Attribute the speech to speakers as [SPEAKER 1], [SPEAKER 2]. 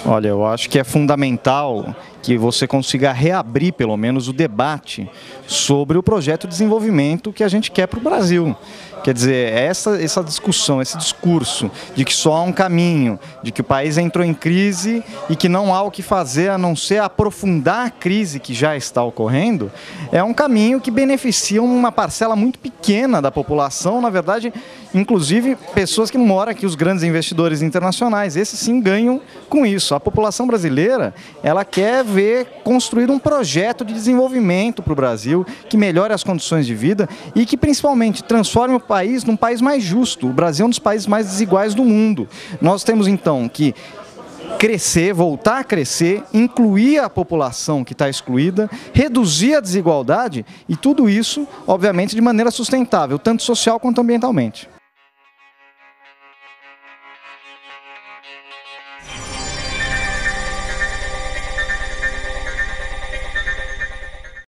[SPEAKER 1] Olha, eu acho que é fundamental que você consiga reabrir, pelo menos, o debate sobre o projeto de desenvolvimento que a gente quer para o Brasil. Quer dizer, essa discussão, esse discurso de que só há um caminho, de que o país entrou em crise e que não há o que fazer a não ser aprofundar a crise que já está ocorrendo, é um caminho que beneficia uma parcela muito pequena da população, na verdade, inclusive pessoas que não moram aqui, os grandes investidores internacionais, esses sim ganham com isso. A população brasileira, ela quer ver construir um projeto de desenvolvimento para o Brasil, que melhore as condições de vida e que principalmente transforme o país num país mais justo. O Brasil é um dos países mais desiguais do mundo. Nós temos então que crescer, voltar a crescer, incluir a população que está excluída, reduzir a desigualdade e tudo isso, obviamente, de maneira sustentável, tanto social quanto ambientalmente.